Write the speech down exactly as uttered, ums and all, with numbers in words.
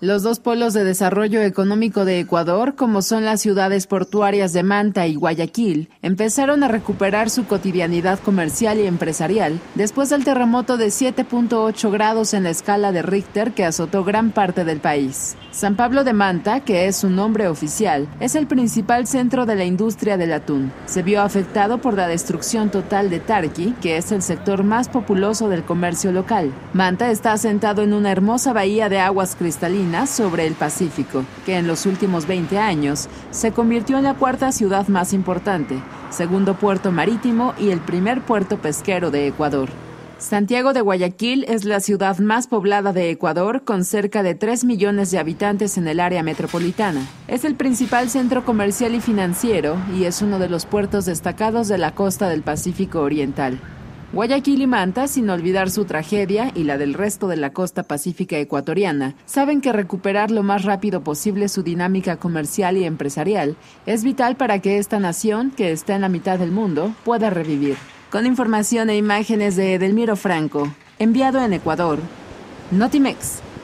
Los dos polos de desarrollo económico de Ecuador, como son las ciudades portuarias de Manta y Guayaquil, empezaron a recuperar su cotidianidad comercial y empresarial después del terremoto de siete punto ocho grados en la escala de Richter que azotó gran parte del país. San Pablo de Manta, que es su nombre oficial, es el principal centro de la industria del atún. Se vio afectado por la destrucción total de Tarqui, que es el sector más populoso del comercio local. Manta está asentado en una hermosa bahía de aguas cristalinas sobre el Pacífico, que en los últimos veinte años se convirtió en la cuarta ciudad más importante, segundo puerto marítimo y el primer puerto pesquero de Ecuador. Santiago de Guayaquil es la ciudad más poblada de Ecuador, con cerca de tres millones de habitantes en el área metropolitana. Es el principal centro comercial y financiero y es uno de los puertos destacados de la costa del Pacífico Oriental. Guayaquil y Manta, sin olvidar su tragedia y la del resto de la costa pacífica ecuatoriana, saben que recuperar lo más rápido posible su dinámica comercial y empresarial es vital para que esta nación, que está en la mitad del mundo, pueda revivir. Con información e imágenes de Edelmiro Franco, enviado en Ecuador, Notimex.